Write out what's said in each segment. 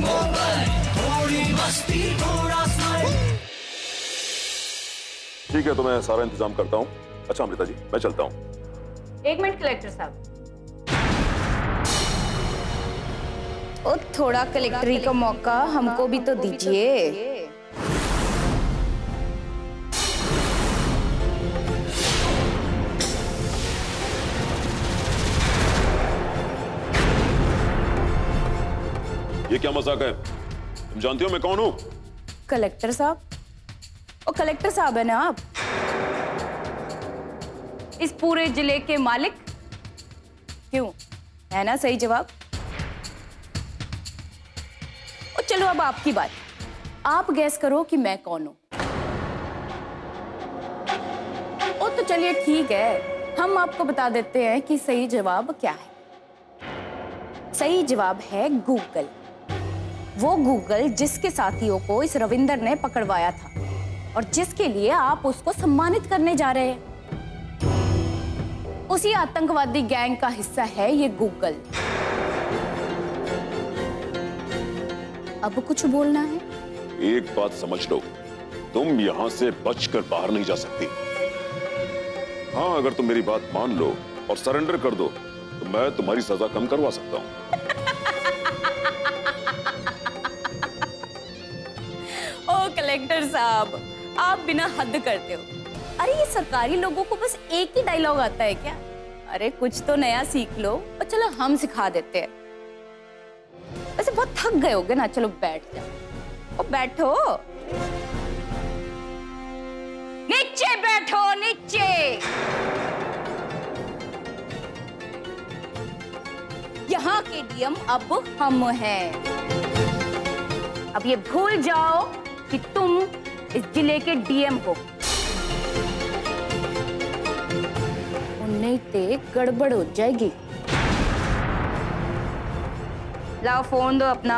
ठीक है, तो मैं सारा इंतजाम करता हूँ। अच्छा अमृता जी, मैं चलता हूँ। एक मिनट कलेक्टर साहब। ओ थोड़ा कलेक्टरी का मौका हमको भी तो दीजिए। ये क्या मजाक है? तुम जानती हो मैं कौन हूँ? कलेक्टर साहब। ओ कलेक्टर साहब है ना आप? इस पूरे जिले के मालिक? क्यों, है ना सही जवाब? ओ चलो अब आपकी बात, आप गैस करो कि मैं कौन हूं। ओ तो चलिए ठीक है, हम आपको बता देते हैं कि सही जवाब क्या है। सही जवाब है गूगल। वो गूगल जिसके साथियों को इस रविंदर ने पकड़वाया था और जिसके लिए आप उसको सम्मानित करने जा रहे हैं। उसी आतंकवादी गैंग का हिस्सा है ये गूगल। अब कुछ बोलना है? एक बात समझ लो, तुम यहां से बचकर बाहर नहीं जा सकती। हाँ, अगर तुम मेरी बात मान लो और सरेंडर कर दो तो मैं तुम्हारी सजा कम करवा सकता हूँ। ओ कलेक्टर साहब, आप बिना हद करते हो। अरे ये सरकारी लोगों को बस एक ही डायलॉग आता है क्या? अरे कुछ तो नया सीख लो और चलो हम सिखा देते हैं। वैसे बहुत थक गए होगे ना, चलो बैठ जाओ। ओ बैठो, नीचे बैठो, नीचे। यहाँ के डीएम अब हम हैं। अब ये भूल जाओ कि तुम इस जिले के डीएम हो। नहीं तो गड़बड़ हो जाएगी। लाओ फोन दो अपना।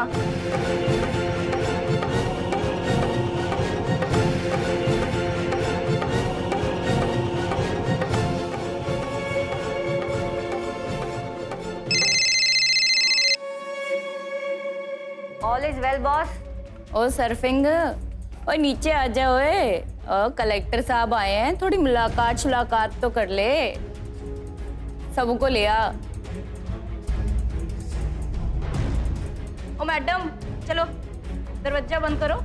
All is well boss. ओ सरफिंग, और नीचे आ जाओ। कलेक्टर साहब आए हैं, थोड़ी मुलाकात तो कर ले। सबको ले आ। ओ मैडम, चलो दरवाजा बंद करो।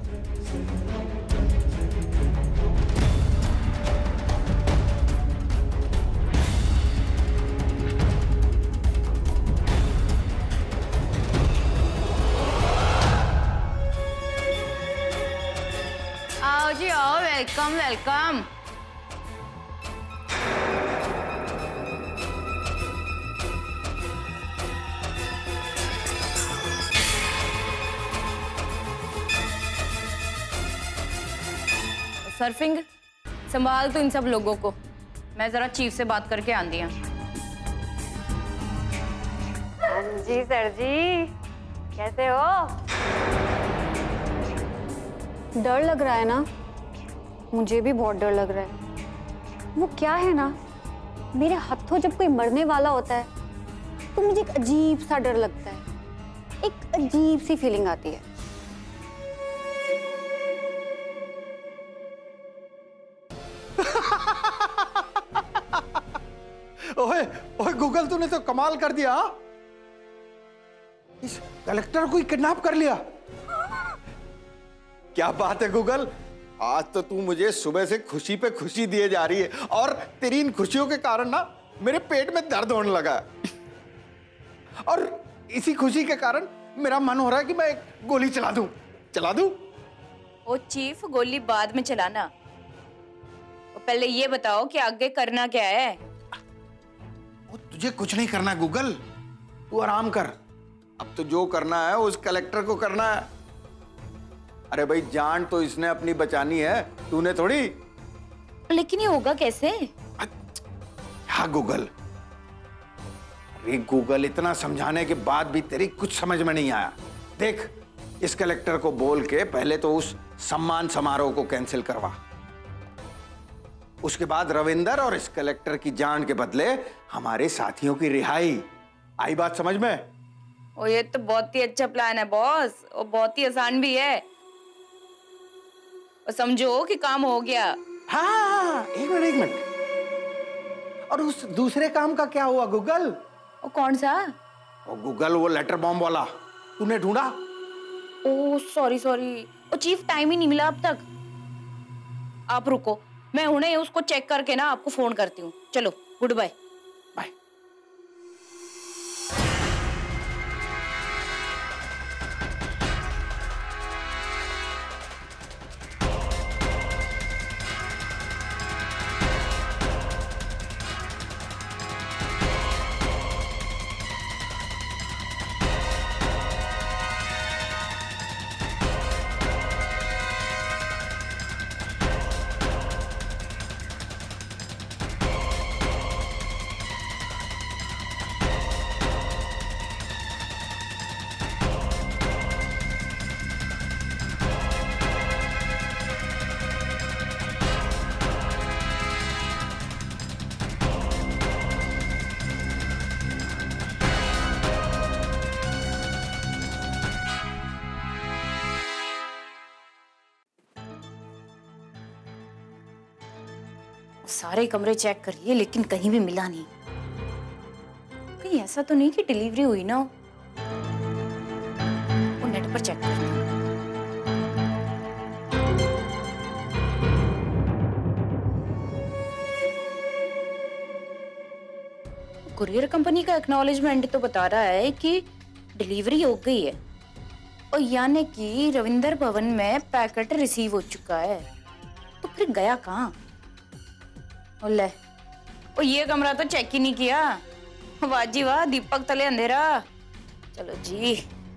आओ जी आओ, वेलकम वेलकम। सर्फिंग, संभाल तो इन सब लोगों को। मैं जरा चीफ से बात करके आंदी हूँ। हाँ जी सर जी, कैसे हो? डर लग रहा है ना? मुझे भी बहुत डर लग रहा है। वो क्या है ना, मेरे हाथों जब कोई मरने वाला होता है तो मुझे एक अजीब सा डर लगता है, एक अजीब सी फीलिंग आती है। ओए ओए गूगल, तूने तो कमाल कर दिया। इस कलेक्टर को ही किडनैप कर लिया। क्या बात है गूगल, आज तो तू मुझे सुबह से खुशी पे खुशी दिए जा रही है और तेरी इन खुशियों के कारण ना मेरे पेट में दर्द होने लगा है। और इसी खुशी के कारण मेरा मन हो रहा है कि मैं एक गोली चला दूं। ओ चीफ, गोली बाद में चलाना। तो पहले ये बताओ कि आगे करना क्या है? तुझे कुछ नहीं करना गूगल, तू आराम कर। अब तो जो करना है उस कलेक्टर को करना है। अरे भाई, जान तो इसने अपनी बचानी है, तूने थोड़ी। लेकिन ये होगा कैसे? हाँ गूगल। अरे गूगल, इतना समझाने के बाद भी तेरी कुछ समझ में नहीं आया। देख, इस कलेक्टर को बोल के पहले तो उस सम्मान समारोह को कैंसिल करवा। उसके बाद रविंदर और इस कलेक्टर की जान के बदले हमारे साथियों की रिहाई। आई बात समझ में? और ये तो बहुत ही अच्छा प्लान है बॉस, और बहुत ही आसान भी है। और समझो कि काम हो गया। हाँ, एक मिनट। और उस दूसरे काम का क्या हुआ गूगल? और कौन सा? और गूगल वो लेटर बॉम्ब वाला तूने ढूंढा? ओह सॉरी सॉरी, वो चीफ टाइम ही नहीं मिला अब तक। आप रुको, मैं उन्हें उसको चेक करके ना आपको फोन करती हूँ। चलो गुड बाय। बाय। सारे कमरे चेक करिए लेकिन कहीं भी मिला नहीं। कहीं ऐसा तो नहीं कि डिलीवरी हुई ना हो। वो नेट पर चेक करते हैं। कुरियर कंपनी का एक्नॉलेजमेंट तो बता रहा है कि डिलीवरी हो गई है, और यानी कि रविंदर भवन में पैकेट रिसीव हो चुका है। तो फिर गया कहाँ? ले, ओ ये कमरा तो चेक ही नहीं किया। वाह जी वाह, दीपक तले अंधेरा। चलो जी।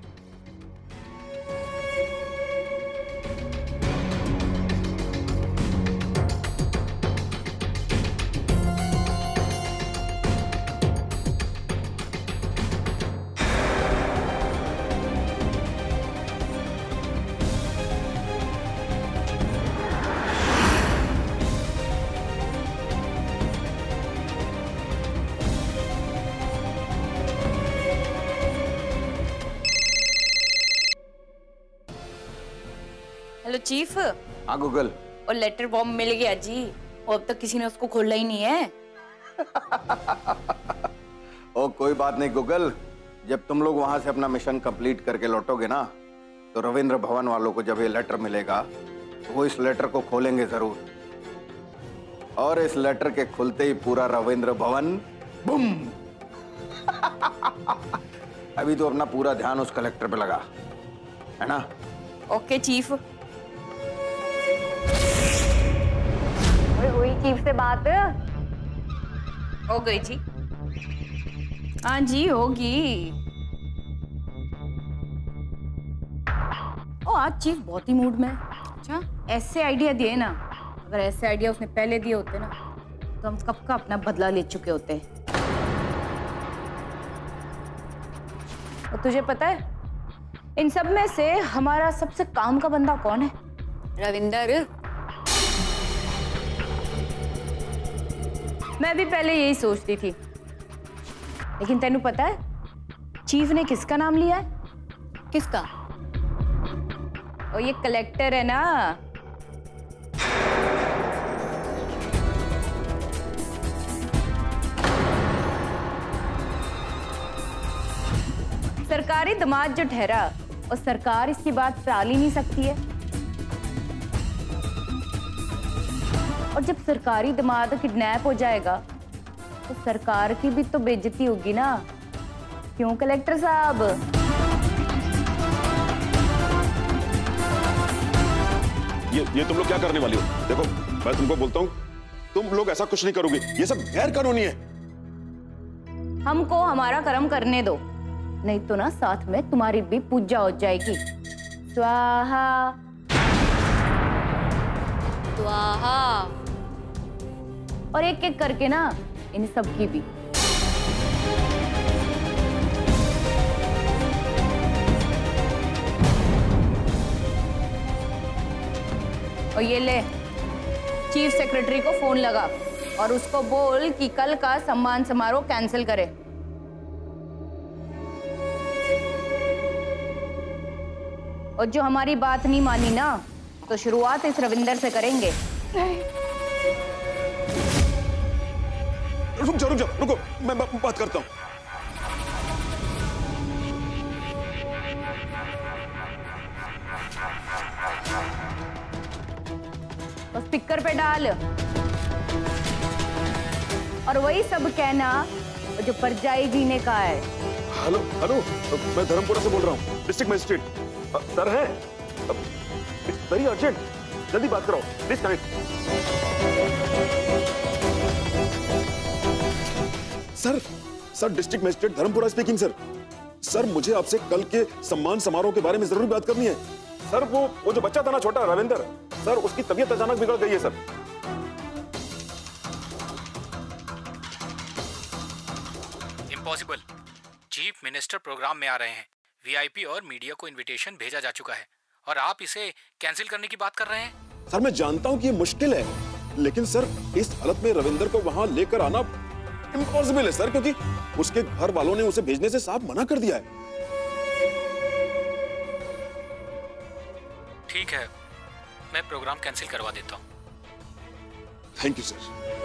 Hello chief. हाँ गूगल। और लेटर बॉम्ब मिल गया जी, और अब तक किसी ने उसको खोला ही नहीं है। ओ कोई बात नहीं गूगल, जब तुम लोग वहां से अपना मिशन कंप्लीट करके लौटोगे ना, तो रविंद्र भवन वालों को जब ये लेटर मिलेगा तो वो इस लेटर को खोलेंगे जरूर, और इस लेटर के खुलते ही पूरा रविंद्र भवन बूम। अभी तो अपना पूरा ध्यान उस कलेक्टर पे लगा है ना? Okay chief. हुई चीफ से बात? हो गई जी। हाँ जी होगी। ओ आज चीफ बहुत ही मूड में है। अच्छा ऐसे आइडिया दिए ना, अगर ऐसे आइडिया उसने पहले दिए होते ना तो हम कब का अपना बदला ले चुके होते। और तुझे पता है इन सब में से हमारा सबसे काम का बंदा कौन है? रविंदर। मैं भी पहले यही सोचती थी, लेकिन तेनू पता है चीफ ने किसका नाम लिया है? किसका? और ये कलेक्टर है ना, सरकारी दामाद जो ठहरा, और सरकार इसकी बात टाल ही नहीं सकती है। और जब सरकारी दामाद किडनैप हो जाएगा तो सरकार की भी तो बेइज्जती होगी ना, क्यों कलेक्टर साहब? ये तुम लोग क्या करने वाली हो? देखो मैं तुमको बोलता हूँ, तुम लोग ऐसा कुछ नहीं करोगे, ये सब गैर कानूनी है। हमको हमारा कर्म करने दो, नहीं तो ना साथ में तुम्हारी भी पूजा हो जाएगी। स्वाहा स्वाहा। और एक एक करके ना इन सब की भी। और ये ले, चीफ सेक्रेटरी को फोन लगा और उसको बोल कि कल का सम्मान समारोह कैंसिल करे। और जो हमारी बात नहीं मानी ना, तो शुरुआत इस रविंदर से करेंगे। रुक जाओ रुको, मैं बात करता हूँ। तो स्पीकर पे डाल और वही सब कहना जो परजाई जीने का है। हेलो हेलो, मैं धर्मपुरा से बोल रहा हूँ, डिस्ट्रिक्ट मजिस्ट्रेट। सर है वेरी अर्जेंट, जल्दी बात कराओ please, connect. Sir district magistrate Dharampura speaking sir. Sir मुझे आपसे कल के सम्मान समारोह के बारे में जरूर बात करनी है। सर वो जो बच्चा था ना छोटा रविंदर, सर उसकी तबीयत अचानक बिगड़ गई है sir. Impossible, chief minister program में आ रहे हैं, वीआईपी और मीडिया को इनविटेशन भेजा जा चुका है और आप इसे कैंसिल करने की बात कर रहे हैं। सर मैं जानता हूं कि ये मुश्किल है, लेकिन सर इस हालत में रविंदर को वहां लेकर आना इम्पॉसिबल है सर, क्योंकि उसके घर वालों ने उसे भेजने से साफ मना कर दिया है। ठीक है, मैं प्रोग्राम कैंसिल करवा देता हूँ। Thank you sir.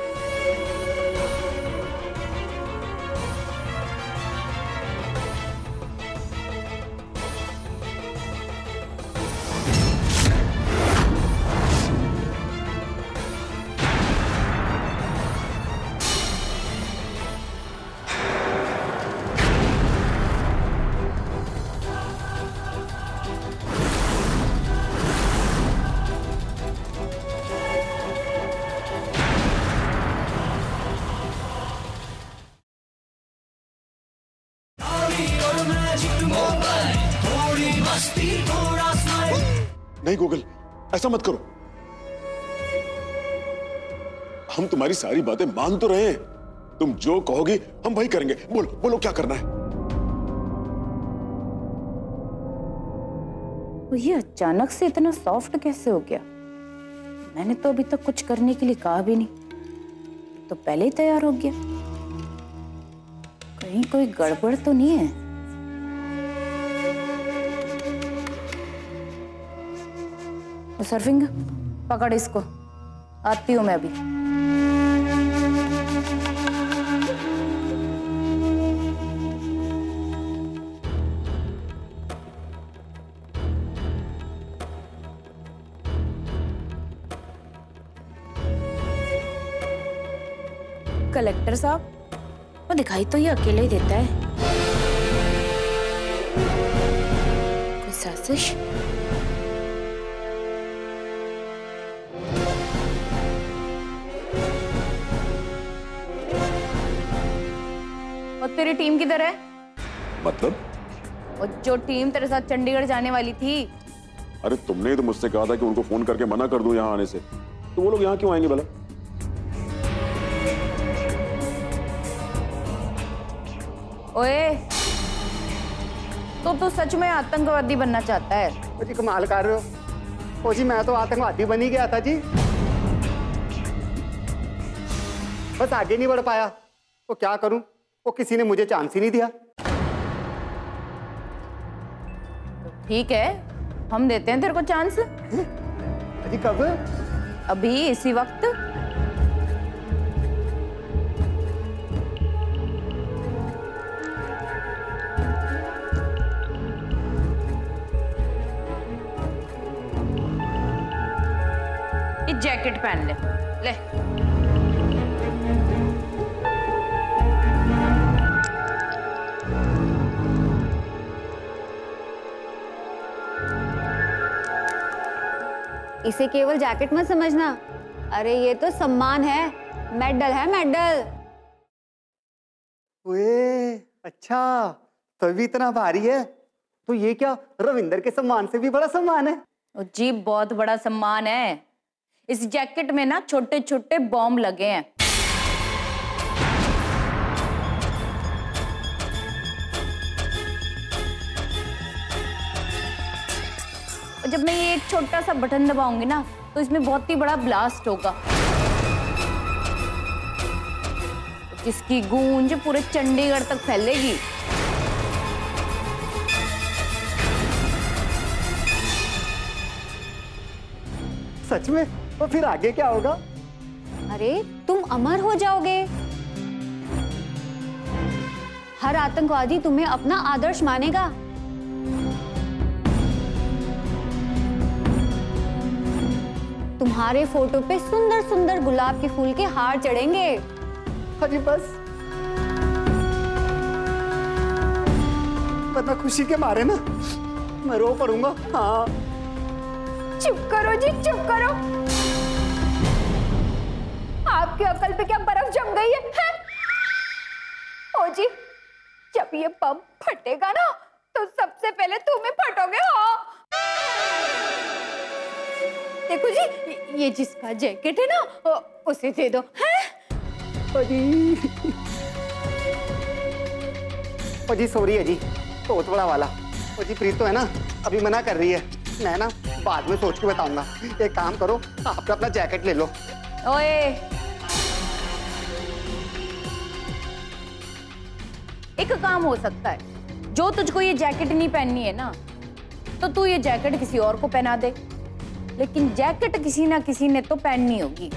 नहीं गूगल, ऐसा मत करो। हम तुम्हारी सारी बातें मान तो रहे हैं, तुम जो कहोगी हम वही करेंगे। बोलो क्या करना है। ये अचानक से इतना सॉफ्ट कैसे हो गया? मैंने तो अभी तक कुछ करने के लिए कहा भी नहीं, तो पहले ही तैयार हो गया। कहीं कोई गड़बड़ तो नहीं है? सर्फिंग पकड़ इसको, आती हूं मैं अभी। कलेक्टर साहब, वो दिखाई तो ये अकेले ही देता है। कोई साजिश? और तेरी टीम किधर है? मतलब? और जो टीम तेरे साथ चंडीगढ़ जाने वाली थी। अरे तुमने तो मुझसे कहा था कि उनको फोन करके मना कर दूं यहाँ आने से, तो वो लोग यहाँ क्यों आएंगे भला? ओए, तो सच में आतंकवादी बनना चाहता है? जी कमाल कर रहे हो। ओ जी मैं तो आतंकवादी बन ही गया था जी, बस आगे नहीं बढ़ पाया। तो क्या करूं, वो किसी ने मुझे चांस ही नहीं दिया। ठीक है, हम देते हैं तेरे को चांस। जी कब? अभी इसी वक्त। ये जैकेट पहन ले। इसे केवल जैकेट मत समझना, अरे ये तो सम्मान है, मेडल है, मेडल। ओए अच्छा, तभी इतना भारी है। तो ये क्या रविंदर के सम्मान से भी बड़ा सम्मान है? जी बहुत बड़ा सम्मान है। इस जैकेट में ना छोटे छोटे बॉम्ब लगे हैं। और जब मैं ये एक छोटा सा बटन दबाऊंगी ना, तो इसमें बहुत ही बड़ा ब्लास्ट होगा, जिसकी गूंज पूरे चंडीगढ़ तक फैलेगी। सच में? तो फिर आगे क्या होगा? अरे तुम अमर हो जाओगे। हर आतंकवादी तुम्हें अपना आदर्श मानेगा। तुम्हारे फोटो पे सुंदर सुंदर गुलाब के फूल के हार चढ़ेंगे। अजी बस, वरना खुशी के मारे ना मैं रो पड़ूंगा। हाँ चुप करो जी, चुप करो। आपकी अकल पे क्या बर्फ जम गई है? ओ जी, जब ये बम फटेगा ना तो सबसे पहले तुम ही फटोगे। हाँ देखो जी, ये जिसका जैकेट है ना उसे दे दो। ओ जी सॉरी है जी, तो बड़ा वाला। ओ जी प्रीत तो है ना अभी मना कर रही है, मैं ना बाद में सोच के बताऊंगा। एक काम करो, आप अपना जैकेट ले लो। ओए, एक काम हो सकता है, जो तुझको ये जैकेट नहीं पहननी है ना तो तू ये जैकेट किसी और को पहना दे, लेकिन जैकेट किसी ना किसी ने तो पहननी होगी।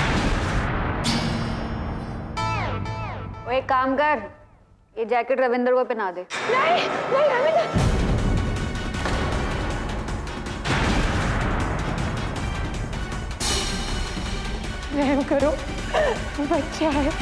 वो एक काम कर, ये जैकेट रविंदर को पहना दे। नहीं नहीं रविंदर, रहम करो, बच्चा है।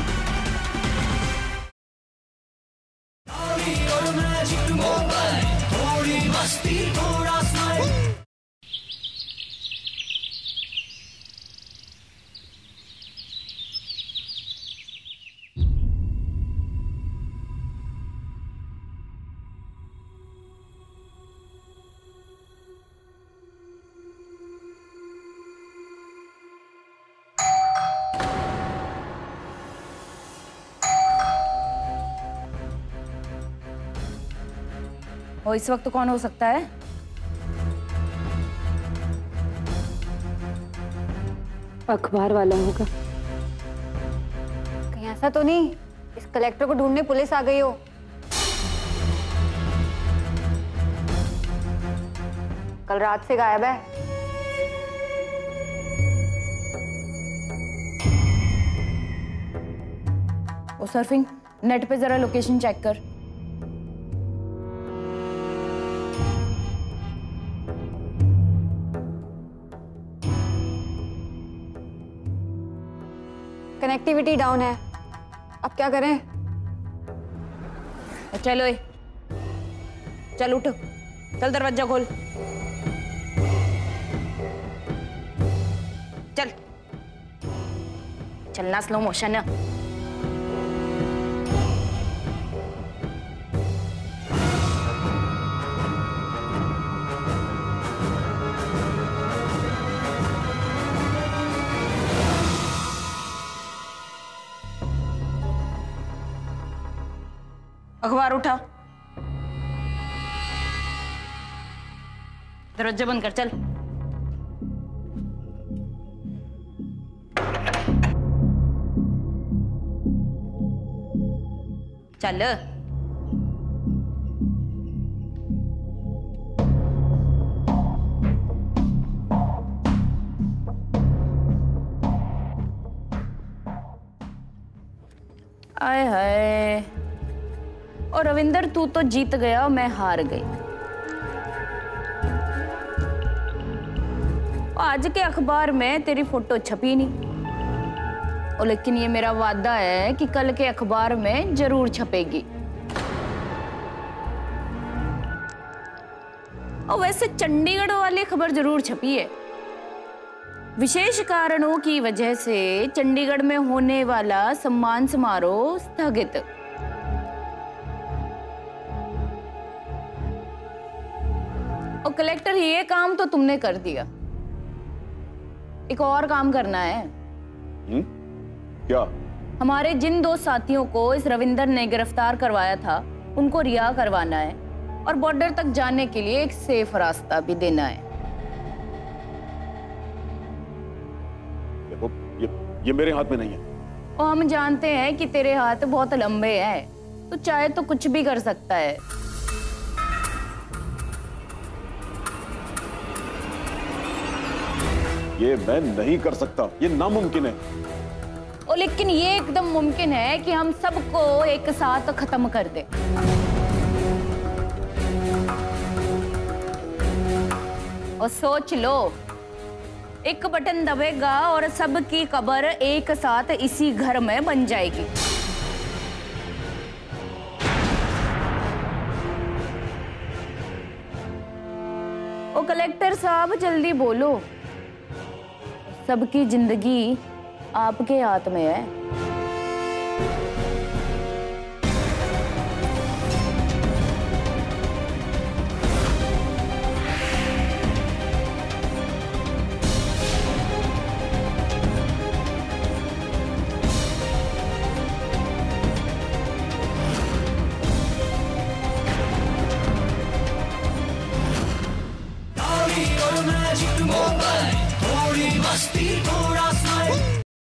और इस वक्त कौन हो सकता है? अखबार वाला होगा। कहीं ऐसा तो नहीं इस कलेक्टर को ढूंढने पुलिस आ गई हो? कल रात से गायब है। ओ सर्फिंग, नेट पे जरा लोकेशन चेक कर। कनेक्टिविटी डाउन है, अब क्या करें? चलो चल उठ, चल दरवाजा खोल, चल चलना स्लो मोशन है। अखबार उठा, दरवाजा बंद कर, चल। चल आए हाय। और रविंदर, तू तो जीत गया और मैं हार गई। आज के अखबार में तेरी फोटो छपी नहीं, और लेकिन ये मेरा वादा है कि कल के अखबार में जरूर छपेगी। और वैसे चंडीगढ़ वाली खबर जरूर छपी है। विशेष कारणों की वजह से चंडीगढ़ में होने वाला सम्मान समारोह स्थगित। और कलेक्टर, ये काम तो तुमने कर दिया, एक और काम करना है। क्या? हमारे जिन दो साथियों को इस रविंदर ने गिरफ्तार करवाया था उनको रिहा करवाना है, और बॉर्डर तक जाने के लिए एक सेफ रास्ता भी देना है। देखो, ये मेरे हाथ में नहीं है। और हम जानते हैं कि तेरे हाथ बहुत लंबे हैं, तो चाहे तो कुछ भी कर सकता है। ये मैं नहीं कर सकता, ये नामुमकिन है। और लेकिन ये एकदम मुमकिन है कि हम सबको एक साथ खत्म कर दे। और सोच लो, एक बटन दबेगा और सबकी कब्र एक साथ इसी घर में बन जाएगी। ओ कलेक्टर साहब जल्दी बोलो, सबकी जिंदगी आपके हाथ में है। थोड़ी मस्ती थोड़ा स्माइल